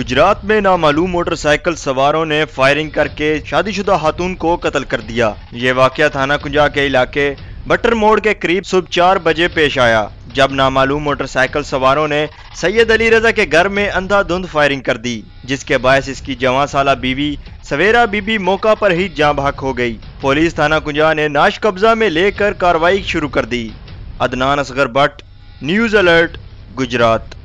گجرات میں نامعلوم motor cycle سواروں نے فائرنگ کر کے شادی شدہ خاتون کو قتل کر دیا۔ یہ واقعہ تھانہ کنجا کے علاقے بٹر موڑ کے قریب صبح 4 بجے پیش آیا، جب نامعلوم موٹر سائیکل سواروں نے سید علی رضا کے گھر میں اندھا دھند فائرنگ کر دی، جس کے باعث اس کی جوان سالہ بیوی سویرا بی بی موقع پر ہی جاں بحق ہو گئی۔ پولیس تھانہ کنجا نے نعش قبضہ میں لے کر کارروائی شروع کر دی۔ Adnan Asghar Butt, news alert, Gujarat.